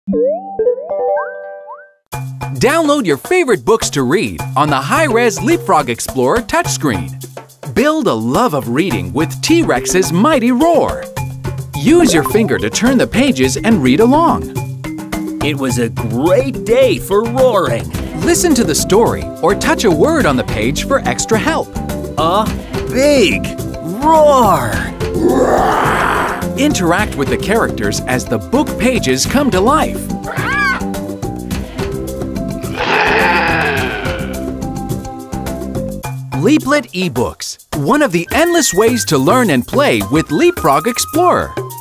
Download your favorite books to read on the high-res LeapFrog Explorer touchscreen. Build a love of reading with T-Rex's mighty roar. Use your finger to turn the pages and read along. It was a great day for roaring. Listen to the story or touch a word on the page for extra help. A big roar! Interact with the characters as the book pages come to life. Leaplet eBooks, one of the endless ways to learn and play with LeapFrog Explorer.